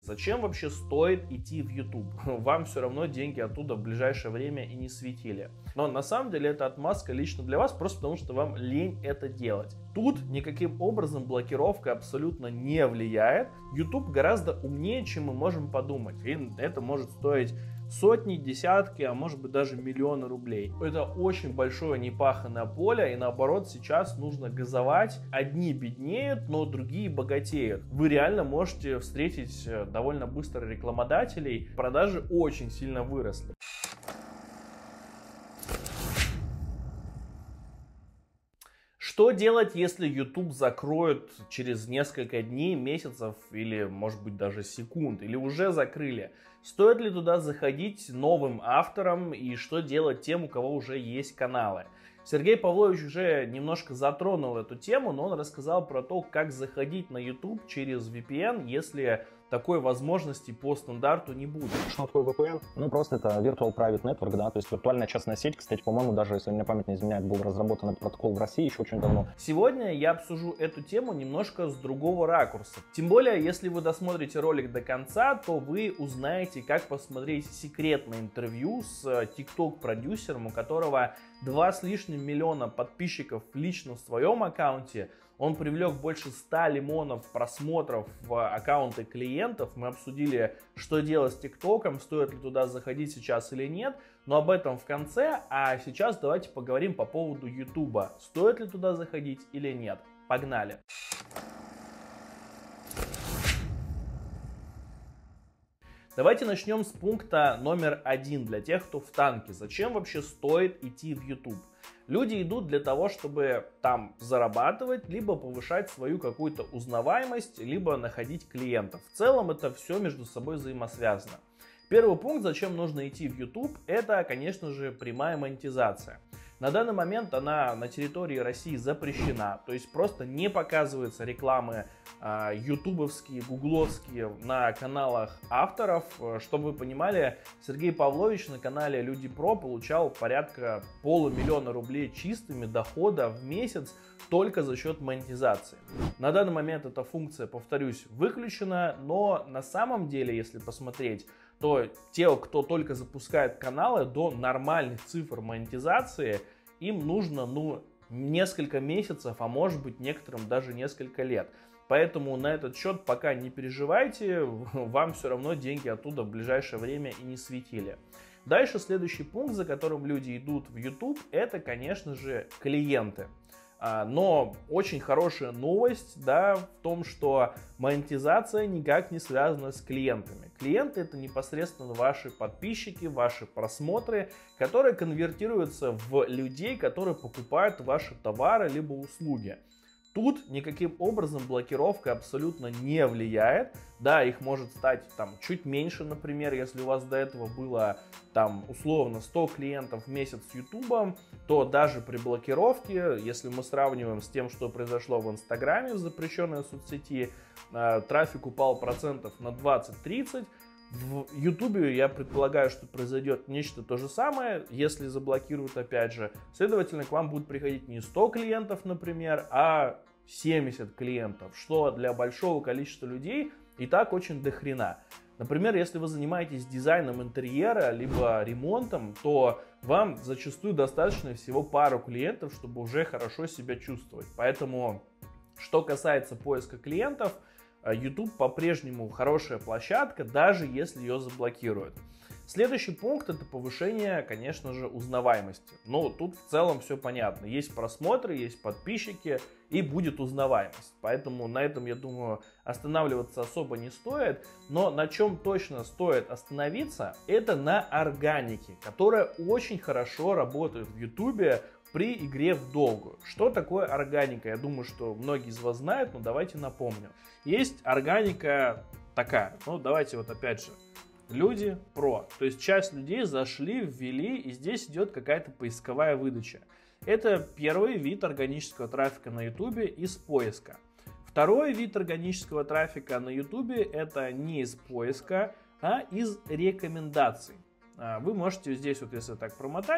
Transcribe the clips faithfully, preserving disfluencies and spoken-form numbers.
Зачем вообще стоит идти в YouTube? Вам все равно деньги оттуда в ближайшее время и не светили. Но на самом деле это отмазка лично для вас, просто потому что вам лень это делать. Тут никаким образом блокировка абсолютно не влияет. YouTube гораздо умнее, чем мы можем подумать. И это может стоить сотни, десятки, а может быть даже миллионы рублей. Это очень большое непаханное поле, и наоборот сейчас нужно газовать. Одни беднеют, но другие богатеют. Вы реально можете встретить довольно быстро рекламодателей. Продажи очень сильно выросли. Что делать, если YouTube закроют через несколько дней, месяцев или, может быть, даже секунд, или уже закрыли? Стоит ли туда заходить новым авторам и что делать тем, у кого уже есть каналы? Сергей Павлович уже немножко затронул эту тему, но он рассказал про то, как заходить на YouTube через ви пи эн, если такой возможности по стандарту не будет. Что такое ви пи эн? Ну, просто это Virtual Private Network, да, то есть виртуальная частная сеть. Кстати, по-моему, даже, если мне память не изменяет, был разработан этот протокол в России еще очень давно. Сегодня я обсужу эту тему немножко с другого ракурса. Тем более, если вы досмотрите ролик до конца, то вы узнаете, как посмотреть секретное интервью с TikTok-продюсером, у которого два с лишним миллиона подписчиков лично в своем аккаунте. Он привлек больше ста лимонов просмотров в аккаунты клиентов. Мы обсудили, что делать с ТикТоком, стоит ли туда заходить сейчас или нет. Но об этом в конце. А сейчас давайте поговорим по поводу Ютуба. Стоит ли туда заходить или нет. Погнали! Давайте начнем с пункта номер один для тех, кто в танке. Зачем вообще стоит идти в YouTube? Люди идут для того, чтобы там зарабатывать, либо повышать свою какую-то узнаваемость, либо находить клиентов. В целом это все между собой взаимосвязано. Первый пункт, зачем нужно идти в YouTube, это, конечно же, прямая монетизация. На данный момент она на территории России запрещена, то есть просто не показываются рекламы э, ютубовские, гугловские на каналах авторов. Чтобы вы понимали, Сергей Павлович на канале Люди Про получал порядка полумиллиона рублей чистыми дохода в месяц только за счет монетизации. На данный момент эта функция, повторюсь, выключена, но на самом деле, если посмотреть, то те, кто только запускает каналы, до нормальных цифр монетизации им нужно ну, несколько месяцев, а может быть некоторым даже несколько лет. Поэтому на этот счет пока не переживайте, вам все равно деньги оттуда в ближайшее время и не светили. Дальше следующий пункт, за которым люди идут в YouTube, это, конечно же, клиенты. Но очень хорошая новость, да, в том, что монетизация никак не связана с клиентами. Клиенты — это непосредственно ваши подписчики, ваши просмотры, которые конвертируются в людей, которые покупают ваши товары либо услуги. Тут никаким образом блокировка абсолютно не влияет. Да, их может стать там чуть меньше, например, если у вас до этого было там условно сто клиентов в месяц с YouTube, то даже при блокировке, если мы сравниваем с тем, что произошло в Инстаграме, в запрещенной соцсети, трафик упал процентов на двадцать-тридцать. В Ютубе я предполагаю, что произойдет нечто то же самое, если заблокируют опять же. Следовательно, к вам будут приходить не сто клиентов, например, а семьдесят клиентов, что для большого количества людей и так очень дохрена. Например, если вы занимаетесь дизайном интерьера, либо ремонтом, то вам зачастую достаточно всего пару клиентов, чтобы уже хорошо себя чувствовать. Поэтому, что касается поиска клиентов, YouTube по-прежнему хорошая площадка, даже если ее заблокируют. Следующий пункт — это повышение, конечно же, узнаваемости. Но тут в целом все понятно. Есть просмотры, есть подписчики и будет узнаваемость. Поэтому на этом, я думаю, останавливаться особо не стоит. Но на чем точно стоит остановиться, это на органике, которая очень хорошо работает в YouTube при игре в долгую. Что такое органика? Я думаю, что многие из вас знают, но давайте напомню. Есть органика такая. Ну, давайте вот опять же. Люди Про. То есть часть людей зашли, ввели, и здесь идет какая-то поисковая выдача. Это первый вид органического трафика на YouTube из поиска. Второй вид органического трафика на YouTube это не из поиска, а из рекомендаций. Вы можете здесь, вот если так промотать,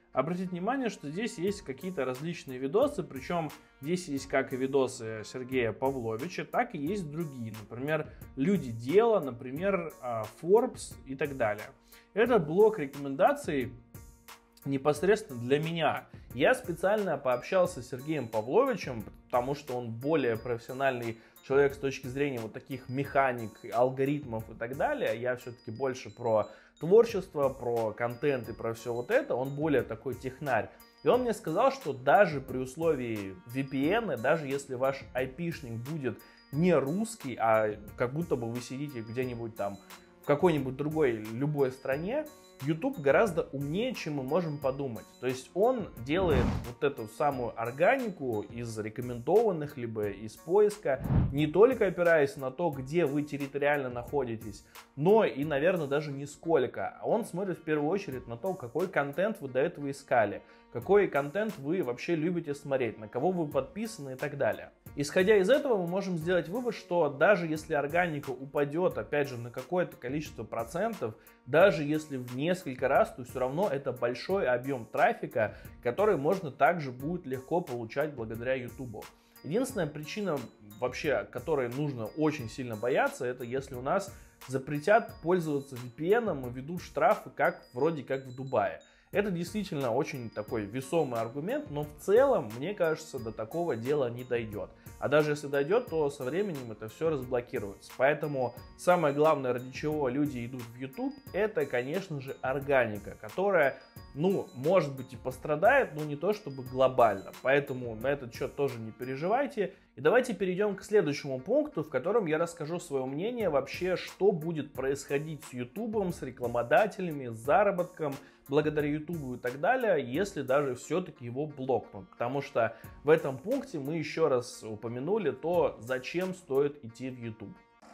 обратить внимание, что здесь есть какие-то различные видосы, причем здесь есть как и видосы Сергея Павловича, так и есть другие, например, «Люди дела», например, Forbes и так далее. Это блок рекомендаций непосредственно для меня. Я специально пообщался с Сергеем Павловичем, потому что он более профессиональный человек с точки зрения вот таких механик, алгоритмов и так далее. Я все-таки больше про творчество, про контент и про все вот это. Он более такой технарь. И он мне сказал, что даже при условии ви пи эн, даже если ваш айпишник будет не русский, а как будто бы вы сидите где-нибудь там в какой-нибудь другой, любой стране, YouTube гораздо умнее, чем мы можем подумать. То есть он делает вот эту самую органику из рекомендованных, либо из поиска, не только опираясь на то, где вы территориально находитесь, но и, наверное, даже не сколько. Он смотрит в первую очередь на то, какой контент вы до этого искали, какой контент вы вообще любите смотреть, на кого вы подписаны и так далее. Исходя из этого, мы можем сделать вывод, что даже если органика упадет, опять же, на какое-то количество процентов, даже если в несколько раз, то все равно это большой объем трафика, который можно также будет легко получать благодаря YouTube. Единственная причина вообще, которой нужно очень сильно бояться, это если у нас запретят пользоваться ви пи эн и ведут штрафы, как вроде как в Дубае. Это действительно очень такой весомый аргумент, но в целом, мне кажется, до такого дела не дойдет. А даже если дойдет, то со временем это все разблокируется. Поэтому самое главное, ради чего люди идут в YouTube, это, конечно же, органика, которая, ну, может быть и пострадает, но не то чтобы глобально. Поэтому на этот счет тоже не переживайте. И давайте перейдем к следующему пункту, в котором я расскажу свое мнение вообще, что будет происходить с YouTube, с рекламодателями, с заработком, благодаря YouTube и так далее, если даже все-таки его блокнут. Потому что в этом пункте мы еще раз упомянули то, зачем стоит идти в YouTube.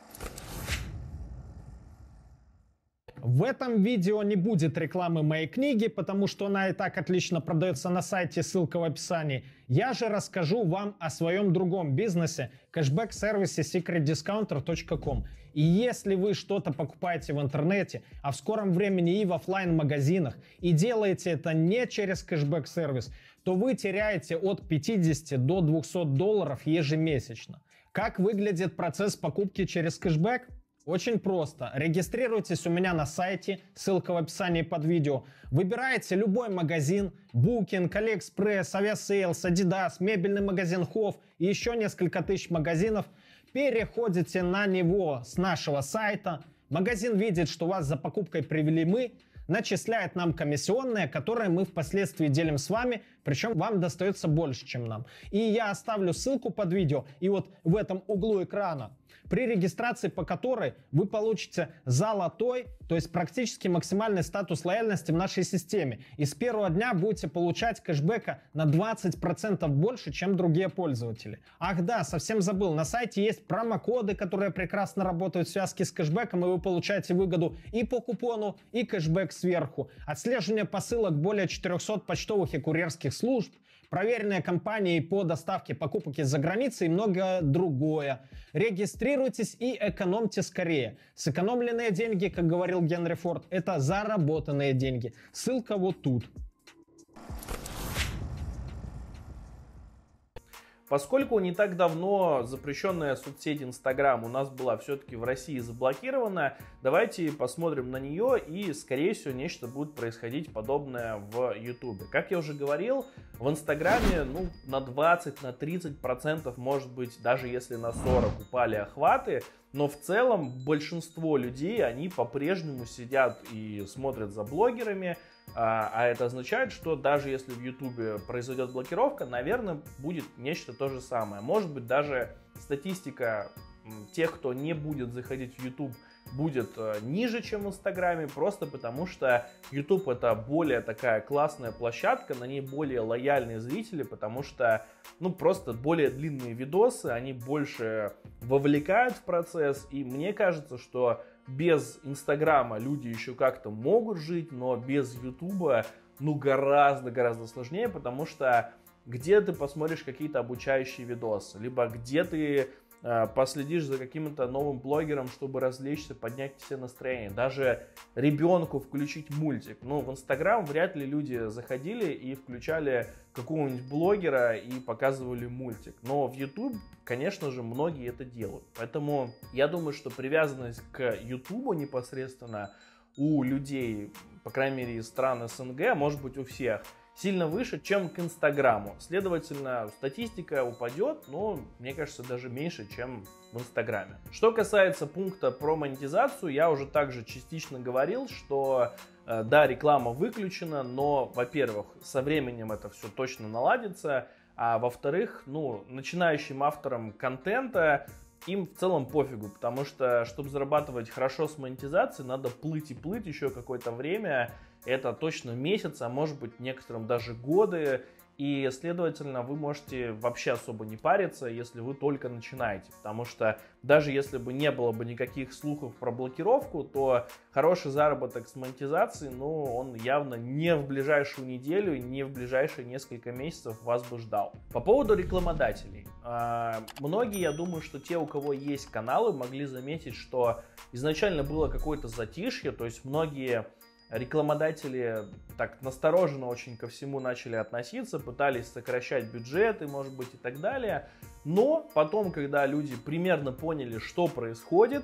В этом видео не будет рекламы моей книги, потому что она и так отлично продается на сайте, ссылка в описании. Я же расскажу вам о своем другом бизнесе, кэшбэк-сервисе секрет дискаунтер точка ком. И если вы что-то покупаете в интернете, а в скором времени и в офлайн-магазинах, и делаете это не через кэшбэк-сервис, то вы теряете от пятидесяти до двухсот долларов ежемесячно. Как выглядит процесс покупки через кэшбэк? Очень просто. Регистрируйтесь у меня на сайте, ссылка в описании под видео. Выбираете любой магазин, Booking, AliExpress, Aviasales, Adidas, мебельный магазин Хофф и еще несколько тысяч магазинов. Переходите на него с нашего сайта. Магазин видит, что вас за покупкой привели мы, начисляет нам комиссионные, которые мы впоследствии делим с вами, причем вам достается больше, чем нам. И я оставлю ссылку под видео, и вот в этом углу экрана, при регистрации по которой вы получите золотой, то есть практически максимальный статус лояльности в нашей системе. И с первого дня будете получать кэшбэка на двадцать процентов больше, чем другие пользователи. Ах да, совсем забыл, на сайте есть промокоды, которые прекрасно работают в связке с кэшбэком, и вы получаете выгоду и по купону, и кэшбэк сверху. Отслеживание посылок более четырехсот почтовых и курьерских служб, проверенные компании по доставке покупок из-за границы и многое другое. Регистрируйтесь и экономьте скорее. Сэкономленные деньги, как говорил Генри Форд, это заработанные деньги. Ссылка вот тут. Поскольку не так давно запрещенная соцсеть Instagram у нас была все-таки в России заблокирована, давайте посмотрим на нее, и, скорее всего, нечто будет происходить подобное в YouTube. Как я уже говорил, в Инстаграме ну, на двадцать, на тридцать процентов, может быть, даже если на сорок процентов упали охваты, но в целом большинство людей, они по-прежнему сидят и смотрят за блогерами, а, а это означает, что даже если в YouTube произойдет блокировка, наверное, будет нечто то же самое. Может быть, даже статистика тех, кто не будет заходить в YouTube, будет ниже, чем в Инстаграме, просто потому что YouTube это более такая классная площадка, на ней более лояльные зрители, потому что, ну, просто более длинные видосы, они больше вовлекают в процесс, и мне кажется, что без Инстаграма люди еще как-то могут жить, но без Ютуба, ну, гораздо-гораздо сложнее, потому что где ты посмотришь какие-то обучающие видосы, либо где ты последишь за каким-то новым блогером, чтобы развлечься, поднять себе настроение. Даже ребенку включить мультик. Ну, в Инстаграм вряд ли люди заходили и включали какого-нибудь блогера и показывали мультик. Но в Ютуб, конечно же, многие это делают. Поэтому я думаю, что привязанность к Ютубу непосредственно у людей, по крайней мере, из стран СНГ, может быть у всех, сильно выше, чем к Инстаграму. Следовательно, статистика упадет, но, мне кажется, даже меньше, чем в Инстаграме. Что касается пункта про монетизацию, я уже также частично говорил, что э, да, реклама выключена, но, во-первых, со временем это все точно наладится, а во-вторых, ну, начинающим авторам контента им в целом пофигу, потому что, чтобы зарабатывать хорошо с монетизацией, надо плыть и плыть еще какое-то время. Это точно месяц, а может быть некоторым даже годы. И, следовательно, вы можете вообще особо не париться, если вы только начинаете. Потому что даже если бы не было бы никаких слухов про блокировку, то хороший заработок с монетизацией, ну, он явно не в ближайшую неделю, не в ближайшие несколько месяцев вас бы ждал. По поводу рекламодателей. Многие, я думаю, что те, у кого есть каналы, могли заметить, что изначально было какое-то затишье, то есть многие рекламодатели так настороженно очень ко всему начали относиться, пытались сокращать бюджеты, может быть, и так далее. Но потом, когда люди примерно поняли, что происходит,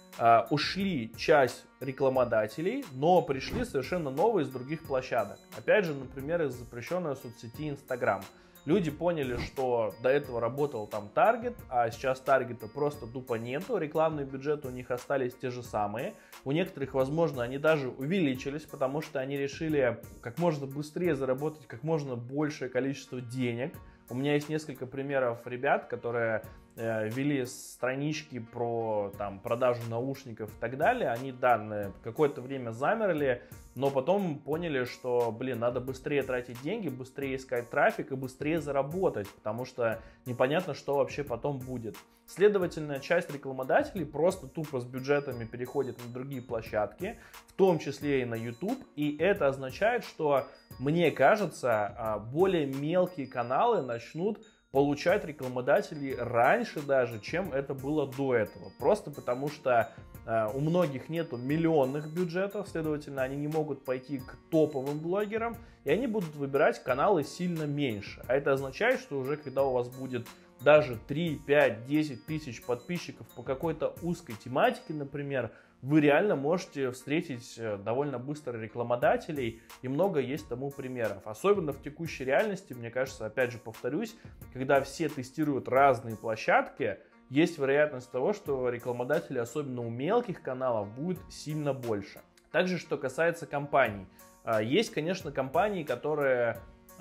ушли часть рекламодателей, но пришли совершенно новые из других площадок. Опять же, например, из запрещенной соцсети Instagram. Люди поняли, что до этого работал там таргет, а сейчас таргета просто тупо нету, рекламные бюджеты у них остались те же самые. У некоторых, возможно, они даже увеличились, потому что они решили как можно быстрее заработать как можно большее количество денег. У меня есть несколько примеров ребят, которые э, вели странички про там, продажу наушников и так далее. Они, да, на какое-то время замерли, но потом поняли, что, блин, надо быстрее тратить деньги, быстрее искать трафик и быстрее заработать, потому что непонятно, что вообще потом будет. Следовательно, часть рекламодателей просто тупо с бюджетами переходит на другие площадки, в том числе и на YouTube, и это означает, что, мне кажется, более мелкие каналы начнут получать рекламодателей раньше даже, чем это было до этого. Просто потому что э, у многих нету миллионных бюджетов, следовательно, они не могут пойти к топовым блогерам, и они будут выбирать каналы сильно меньше. А это означает, что уже когда у вас будет даже три, пять, десять тысяч подписчиков по какой-то узкой тематике, например, вы реально можете встретить довольно быстро рекламодателей, и много есть тому примеров. Особенно в текущей реальности, мне кажется, опять же повторюсь, когда все тестируют разные площадки, есть вероятность того, что рекламодателей, особенно у мелких каналов, будет сильно больше. Также, что касается компаний. Есть, конечно, компании, которые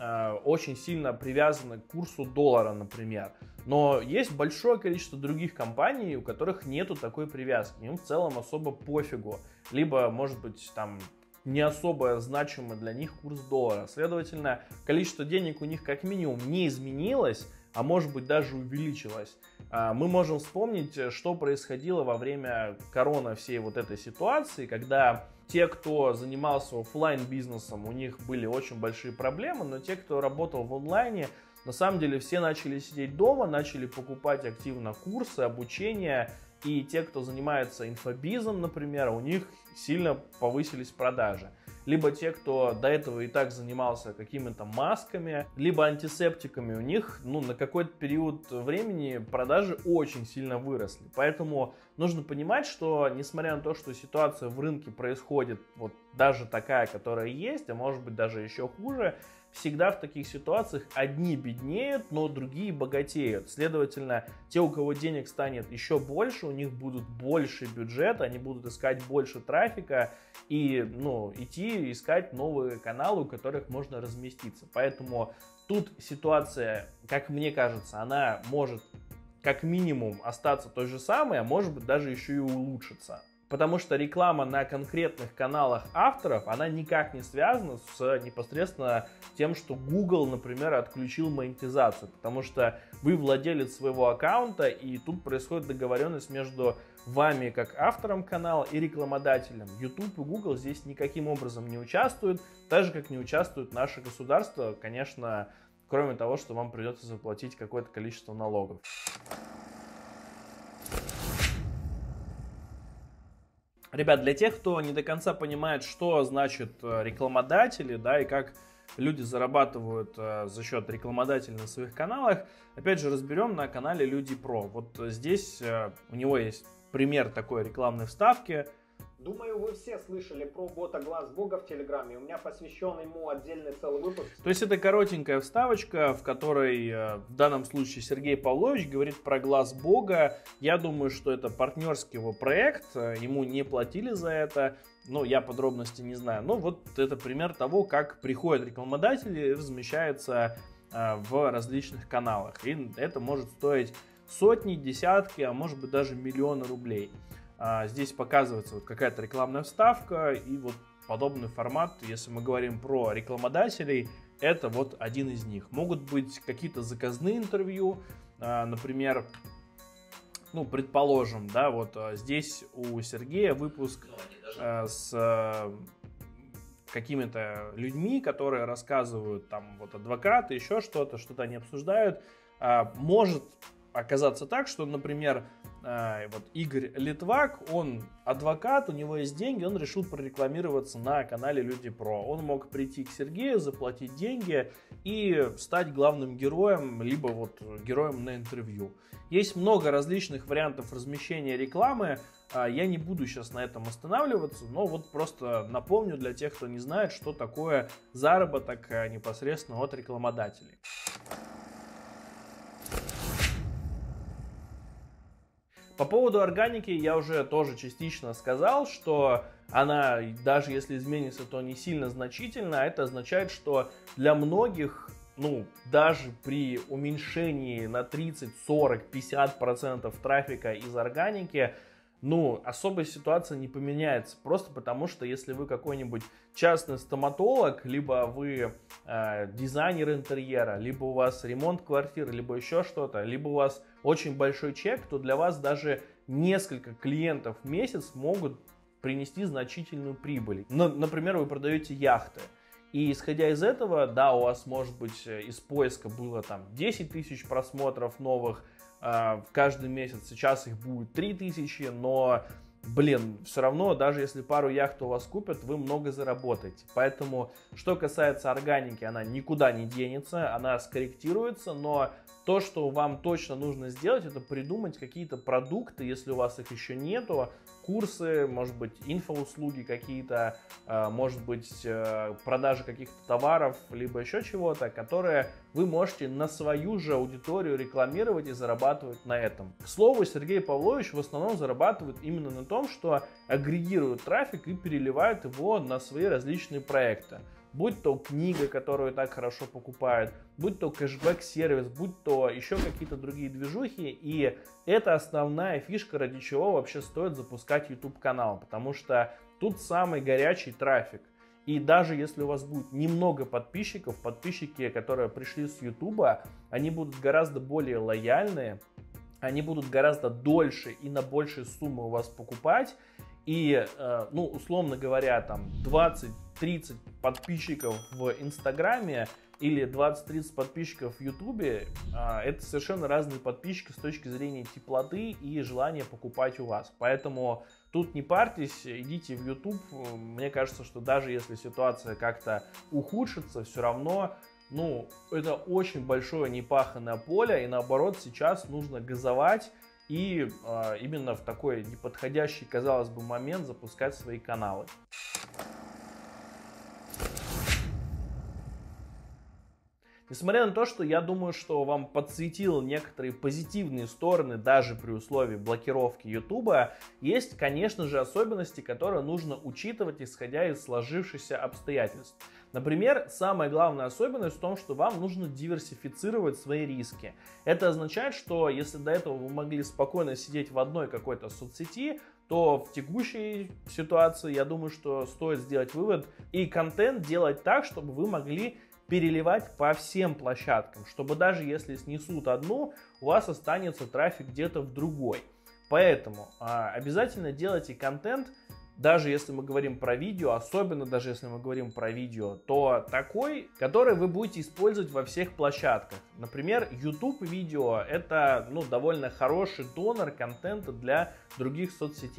очень сильно привязаны к курсу доллара, например. Но есть большое количество других компаний, у которых нету такой привязки. Им в целом особо пофигу. Либо, может быть, там не особо значимый для них курс доллара. Следовательно, количество денег у них как минимум не изменилось, а может быть даже увеличилось. Мы можем вспомнить, что происходило во время корона всей вот этой ситуации, когда те, кто занимался офлайн бизнесом, у них были очень большие проблемы, но те, кто работал в онлайне, на самом деле все начали сидеть дома, начали покупать активно курсы, обучение, и те, кто занимается инфобизом, например, у них сильно повысились продажи. Либо те, кто до этого и так занимался какими-то масками, либо антисептиками, у них ну, на какой-то период времени продажи очень сильно выросли. Поэтому нужно понимать, что несмотря на то, что ситуация в рынке происходит вот даже такая, которая есть, а может быть даже еще хуже, всегда в таких ситуациях одни беднеют, но другие богатеют. Следовательно, те, у кого денег станет еще больше, у них будут больше бюджета, они будут искать больше трафика и ну, идти искать новые каналы, у которых можно разместиться. Поэтому тут ситуация, как мне кажется, она может как минимум остаться той же самой, а может быть даже еще и улучшиться. Потому что реклама на конкретных каналах авторов, она никак не связана с непосредственно тем, что Google, например, отключил монетизацию. Потому что вы владелец своего аккаунта, и тут происходит договоренность между вами, как автором канала, и рекламодателем. YouTube и Google здесь никаким образом не участвуют, так же, как не участвует наше государство, конечно, кроме того, что вам придется заплатить какое-то количество налогов. Ребят, для тех, кто не до конца понимает, что значит рекламодатели, да, и как люди зарабатывают э, за счет рекламодателей на своих каналах, опять же, разберем на канале Люди Про. Вот здесь э, у него есть пример такой рекламной вставки. Думаю, вы все слышали про бота Глаз Бога в Телеграме. У меня посвящен ему отдельный целый выпуск. То есть это коротенькая вставочка, в которой э, в данном случае Сергей Павлович говорит про Глаз Бога. Я думаю, что это партнерский его проект, ему не платили за это. Ну, я подробности не знаю. Но вот это пример того, как приходят рекламодатели и размещаются э, в различных каналах. И это может стоить сотни, десятки, а может быть даже миллионы рублей. А, здесь показывается вот какая-то рекламная вставка и вот подобный формат, если мы говорим про рекламодателей, это вот один из них. Могут быть какие-то заказные интервью, а, например, ну, предположим, да, вот а, здесь у Сергея выпуск а, с а, какими-то людьми, которые рассказывают, там, вот адвокаты, еще что-то, что-то они обсуждают. А, может оказаться так, что, например, а, вот Игорь Литвак, он адвокат, у него есть деньги, он решил прорекламироваться на канале Люди Про. Он мог прийти к Сергею, заплатить деньги и стать главным героем, либо вот героем на интервью. Есть много различных вариантов размещения рекламы, я не буду сейчас на этом останавливаться, но вот просто напомню для тех, кто не знает, что такое заработок непосредственно от рекламодателей. По поводу органики я уже тоже частично сказал, что она, даже если изменится, то не сильно значительно. Это означает, что для многих, ну, даже при уменьшении на тридцать, сорок, пятьдесят процентов трафика из органики, ну, особая ситуация не поменяется. Просто потому, что если вы какой-нибудь частный стоматолог, либо вы э, дизайнер интерьера, либо у вас ремонт квартиры, либо еще что-то, либо у вас очень большой чек, то для вас даже несколько клиентов в месяц могут принести значительную прибыль. Ну, например, вы продаете яхты. И исходя из этого, да, у вас может быть из поиска было там десять тысяч просмотров новых э, каждый месяц, сейчас их будет три тысячи, но, блин, все равно, даже если пару яхт у вас купят, вы много заработаете. Поэтому, что касается органики, она никуда не денется, она скорректируется, но то, что вам точно нужно сделать, это придумать какие-то продукты, если у вас их еще нету, курсы, может быть, инфоуслуги какие-то, может быть, продажи каких-то товаров, либо еще чего-то, которые вы можете на свою же аудиторию рекламировать и зарабатывать на этом. К слову, Сергей Павлович в основном зарабатывает именно на том, что агрегирует трафик и переливает его на свои различные проекты. Будь то книга, которую так хорошо покупают, будь то кэшбэк-сервис, будь то еще какие-то другие движухи. И это основная фишка, ради чего вообще стоит запускать YouTube-канал, потому что тут самый горячий трафик. И даже если у вас будет немного подписчиков, подписчики, которые пришли с YouTube, они будут гораздо более лояльные, они будут гораздо дольше и на большие суммы у вас покупать. И, ну, условно говоря, там двадцать-тридцать подписчиков в Инстаграме или двадцать-тридцать подписчиков в Ютубе, это совершенно разные подписчики с точки зрения теплоты и желания покупать у вас. Поэтому тут не парьтесь, идите в Ютуб. Мне кажется, что даже если ситуация как-то ухудшится, все равно, ну, это очень большое непаханное поле, и наоборот сейчас нужно газовать и э, именно в такой неподходящий, казалось бы, момент запускать свои каналы. Несмотря на то, что я думаю, что вам подсветил некоторые позитивные стороны, даже при условии блокировки YouTube, есть, конечно же, особенности, которые нужно учитывать, исходя из сложившихся обстоятельств. Например, самая главная особенность в том, что вам нужно диверсифицировать свои риски. Это означает, что если до этого вы могли спокойно сидеть в одной какой-то соцсети, то в текущей ситуации, я думаю, что стоит сделать вывод и контент делать так, чтобы вы могли переливать по всем площадкам, чтобы даже если снесут одну, у вас останется трафик где-то в другой. Поэтому а, обязательно делайте контент, даже если мы говорим про видео, особенно даже если мы говорим про видео, то такой, который вы будете использовать во всех площадках. Например, YouTube видео — это, ну, довольно хороший донор контента для других соцсетей.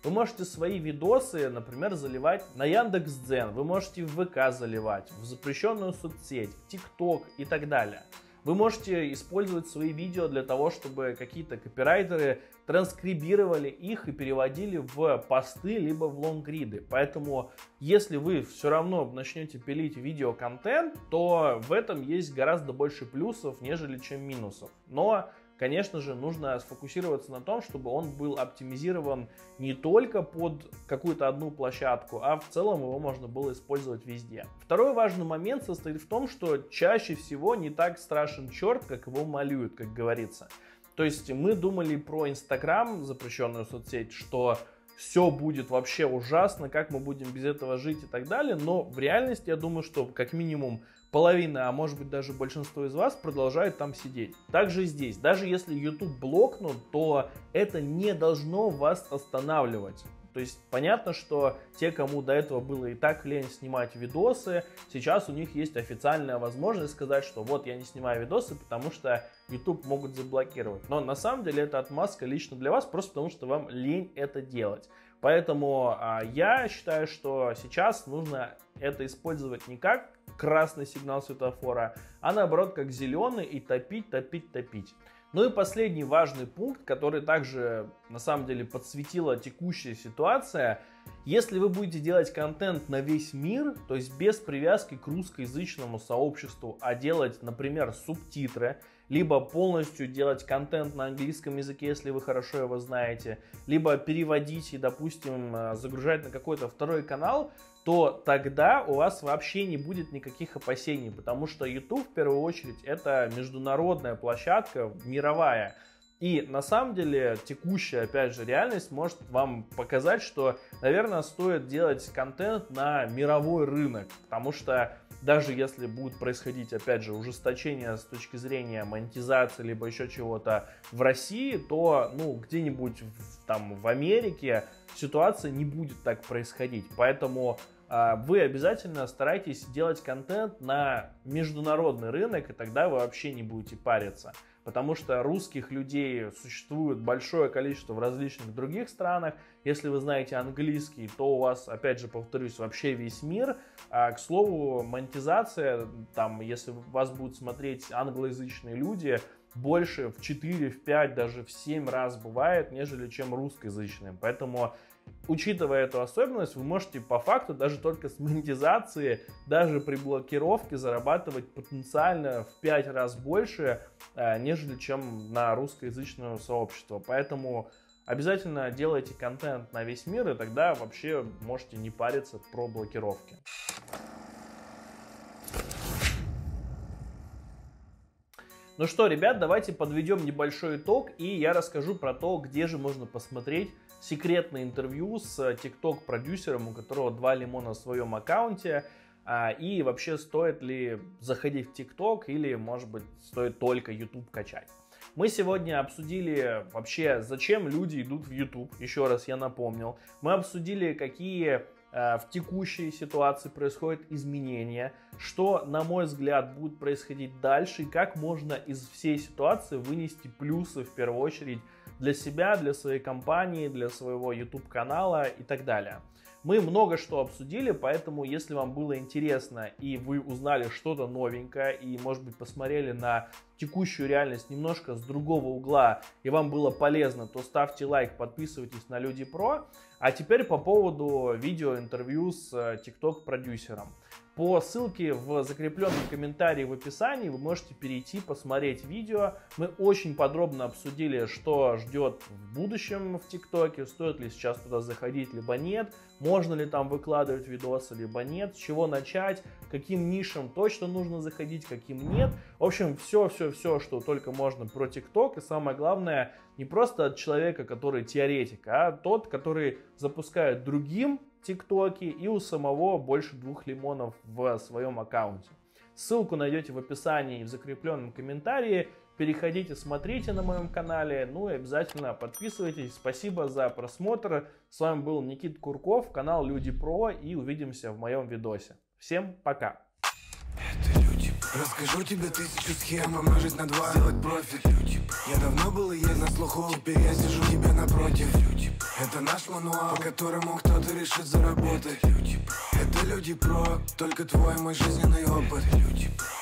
Вы можете свои видосы, например, заливать на Яндекс.Дзен, вы можете в ВК заливать, в запрещенную соцсеть, в ТикТок и так далее. Вы можете использовать свои видео для того, чтобы какие-то копирайтеры транскрибировали их и переводили в посты, либо в лонгриды. Поэтому, если вы все равно начнете пилить видеоконтент, то в этом есть гораздо больше плюсов, нежели чем минусов. Но, конечно же, нужно сфокусироваться на том, чтобы он был оптимизирован не только под какую-то одну площадку, а в целом его можно было использовать везде. Второй важный момент состоит в том, что чаще всего не так страшен черт, как его малюют, как говорится. То есть мы думали про Инстаграм, запрещенную соцсеть, что все будет вообще ужасно, как мы будем без этого жить и так далее, но в реальности я думаю, что как минимум половина, а может быть даже большинство из вас продолжают там сидеть. Также здесь, даже если YouTube блокнут, то это не должно вас останавливать. То есть понятно, что те, кому до этого было и так лень снимать видосы, сейчас у них есть официальная возможность сказать, что вот я не снимаю видосы, потому что YouTube могут заблокировать. Но на самом деле это отмазка лично для вас, просто потому что вам лень это делать. Поэтому а, я считаю, что сейчас нужно это использовать не как красный сигнал светофора, а наоборот как зеленый и топить, топить, топить. Ну и последний важный пункт, который также на самом деле подсветила текущая ситуация. Если вы будете делать контент на весь мир, то есть без привязки к русскоязычному сообществу, а делать, например, субтитры, либо полностью делать контент на английском языке, если вы хорошо его знаете, либо переводить и, допустим, загружать на какой-то второй канал, то тогда у вас вообще не будет никаких опасений, потому что YouTube в первую очередь это международная площадка, мировая. И на самом деле текущая, опять же, реальность может вам показать, что, наверное, стоит делать контент на мировой рынок, потому что даже если будет происходить, опять же, ужесточение с точки зрения монетизации, либо еще чего-то в России, то, ну, где-нибудь в, там в Америке ситуация не будет так происходить. Поэтому э, вы обязательно старайтесь делать контент на международный рынок, и тогда вы вообще не будете париться. Потому что русских людей существует большое количество в различных других странах. Если вы знаете английский, то у вас, опять же, повторюсь, вообще весь мир. А, к слову, монетизация, там, если вас будут смотреть англоязычные люди, больше в четыре, в пять, даже в семь раз бывает, нежели чем русскоязычные. Поэтому, учитывая эту особенность, вы можете по факту даже только с монетизации, даже при блокировке зарабатывать потенциально в пять раз больше, нежели чем на русскоязычное сообщество. Поэтому обязательно делайте контент на весь мир, и тогда вообще можете не париться про блокировки. Ну что, ребят, давайте подведем небольшой итог, и я расскажу про то, где же можно посмотреть секретное интервью с TikTok-продюсером, у которого два лимона в своем аккаунте, и вообще стоит ли заходить в TikTok или, может быть, стоит только YouTube качать. Мы сегодня обсудили вообще, зачем люди идут в YouTube, еще раз я напомнил. Мы обсудили, какие в текущей ситуации происходят изменения, что, на мой взгляд, будет происходить дальше и как можно из всей ситуации вынести плюсы, в первую очередь, для себя, для своей компании, для своего YouTube-канала и так далее. Мы много что обсудили, поэтому, если вам было интересно и вы узнали что-то новенькое и, может быть, посмотрели на текущую реальность немножко с другого угла и вам было полезно, то ставьте лайк, подписывайтесь на Люди Про. А теперь по поводу видеоинтервью с TikTok-продюсером. По ссылке в закрепленном комментарии в описании вы можете перейти, посмотреть видео. Мы очень подробно обсудили, что ждет в будущем в ТикТоке, стоит ли сейчас туда заходить, либо нет, можно ли там выкладывать видосы, либо нет, с чего начать, каким нишам точно нужно заходить, каким нет. В общем, все-все-все, что только можно про ТикТок. И самое главное, не просто от человека, который теоретик, а тот, который запускает другим ТикТоке, и у самого больше двух лимонов в своем аккаунте. Ссылку найдете в описании и в закрепленном комментарии. Переходите, смотрите на моем канале, ну и обязательно подписывайтесь. Спасибо за просмотр. С вами был Никита Курков, канал Люди Про, и увидимся в моем видосе. Всем пока! Это Люди Про. Расскажу тебе тысячу схем, умножить на два, сделать профит. Я давно был и есть на слуху, теперь я сижу тебе напротив. Это наш мануал, по которому кто-то решит заработать. Это люди про, только твой мой жизненный опыт.